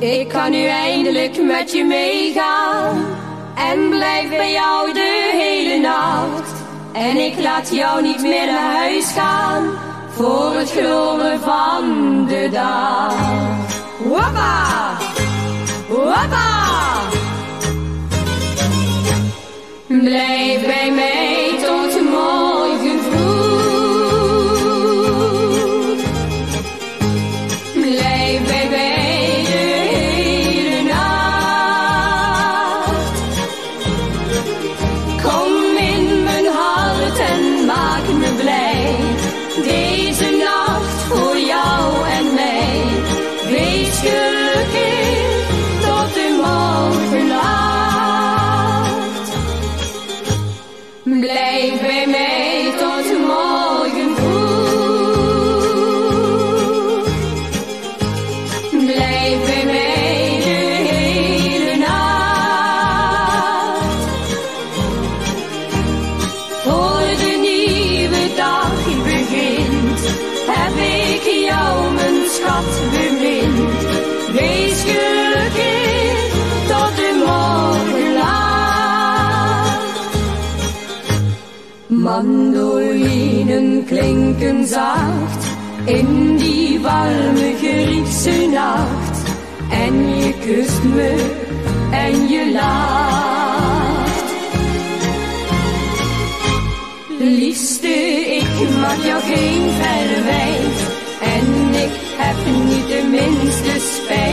Ik kan nu eindelijk met je meegaan en blijf bij jou de hele nacht. En ik laat jou niet meer naar huis gaan voor het gloren van de dag. Wappa! Wappa! Blijf bij mij tot morgen vroeg. Blijf bij mij de hele nacht. Kom in mijn hart en maak me blij. Deze nacht voor jou en mij. Wees gelukkig tot de morgenlaat. Blijf bij mij tot morgen vroeg. Blijf bij mij de hele nacht. Voor de nieuwe dag begint, heb ik jou mijn schat bemind. Wees gelukkig tot de morgenlaat. Mandolinen klinken zacht in die warme Griekse nacht. En je kust me en je lacht. Liefste, ik mag jou geen verwijt. En ik heb niet de minste spijt.